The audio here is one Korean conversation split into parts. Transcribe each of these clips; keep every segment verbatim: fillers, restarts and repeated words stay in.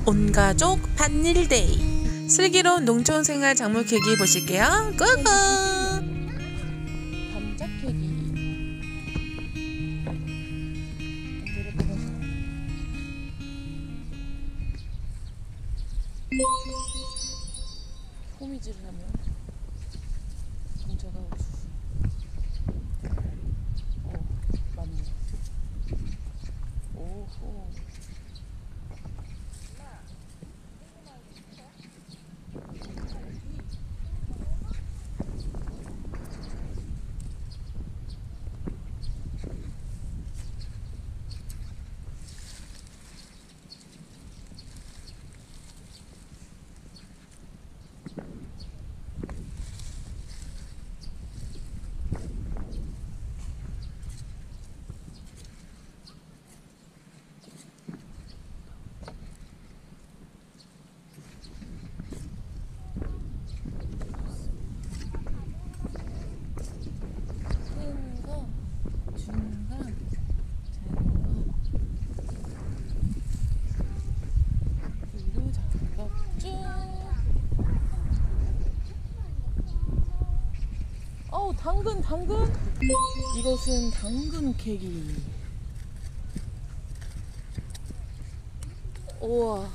온가족 밭일데이. 슬기로운 농촌생활 작물 캐기 보실게요. 고고! 감자 캐기. 호미질을 하면 감자가 어, 맞네. 오호. 어우, 당근, 당근? 이것은 당근 캐기. 우와.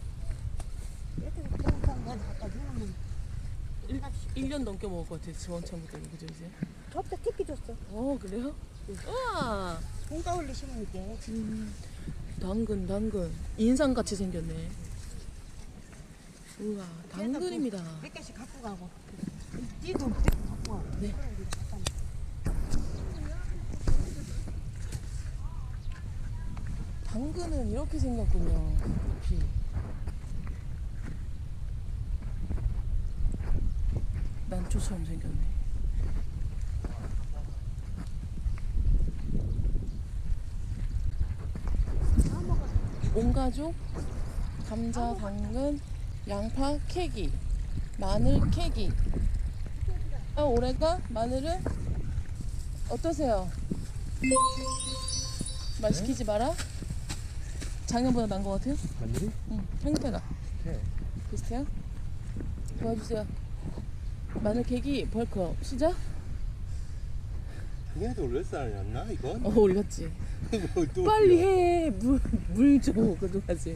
일 년 넘게 먹을 것 같아, 저원창부터. 그죠, 이제? 저부터 특히 줬어. 어, 그래요? 우와. 봄가을로 심을게. 음, 당근, 당근. 인삼같이 생겼네. 우와, 당근입니다. 몇 개씩 갖고 가고. 띠도 갖고 와. 네. 당근은 이렇게 생겼군요. 잎이. 난초처럼 생겼네. 온가족, 감자, 당근, 양파 캐기, 마늘 캐기. 아, 올해가 마늘은 어떠세요? 말 시키지 마라. 작년보다 나은 것 같아요? 마늘이? 응, 형태가 네. 비슷해요? 도와주세요. 마늘 캐기 벌컥 시작. 작년에도 올렸었나 이건? 어, 올렸지. 뭐 또 빨리 올려. 해. 물 물 줘. 그동안지.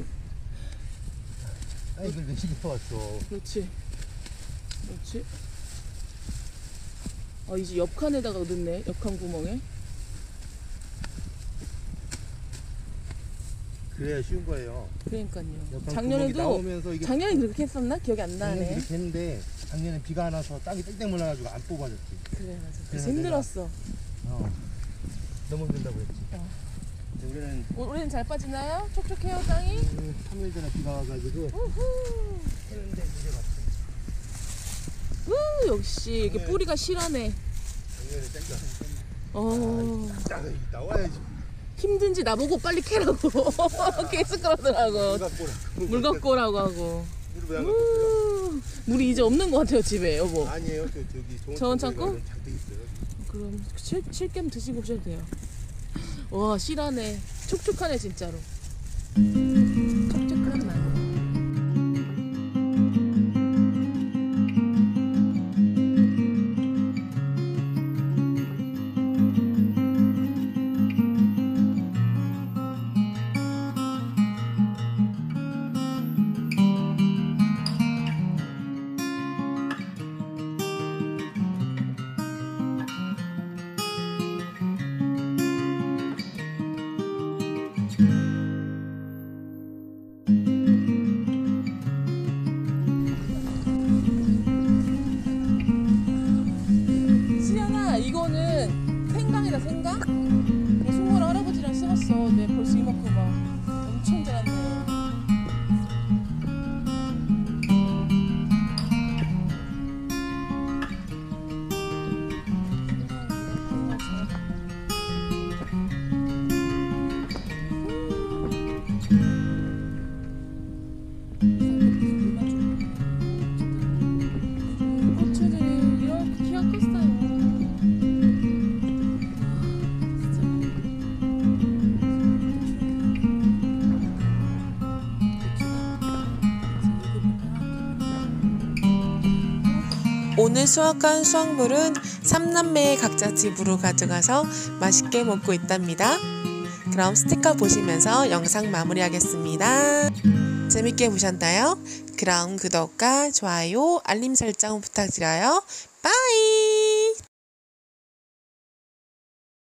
아 이걸 왜 시켜 왔어? 그렇지. 그렇지. 아, 이제 옆칸에다가 넣네. 옆칸 구멍에. 그래야 쉬운 거예요. 그러니까요. 옆에 작년에도 나오면서 이게 작년에 그렇게 했었나? 기억이 안 작년에 나네. 이렇게 했는데 작년에 비가 안 와서 땅이 땡땡 몰라가지고 안 뽑아졌지. 그래, 맞아. 그래서 그래서 힘들었어. 어. 넘어진다고 했지. 어. 근데 우리는 올해는 잘 빠지나요? 촉촉해요, 땅이? 삼 일 전에 비가 와가지고 우후. 했는데 이제 왔어. 우, 역시 이게 네. 뿌리가 실하네. 작년에 땡땡. 어. 아, 딱 나와야지. 힘든지 나보고 빨리 캐라고. 계속 그러더라고. 물 갖고 오라고. 물 갖고 오라고 하고. 물을 왜 안 갖고 왔어요? 우, 물이 이제 없는 것 같아요, 집에, 여보. 아니에요. 저, 저기 좋은 저온 창고? 잔뜩 있어요. 그럼 칠, 칠겜 드시고 오셔도 돼요. 와, 실하네. 촉촉하네, 진짜로. 촉촉한 마늘. 시연아, 이거는 생강이다, 생강? 우리 송월 할아버지랑 심었어. 네, 벌써 이만큼 막 엄청 자랐네. 오늘 수확한 수확물은 삼남매 각자 집으로 가져가서 맛있게 먹고 있답니다. 그럼 스티커 보시면서 영상 마무리하겠습니다. 재밌게 보셨나요? 그럼 구독과 좋아요, 알림 설정 부탁드려요. 빠이!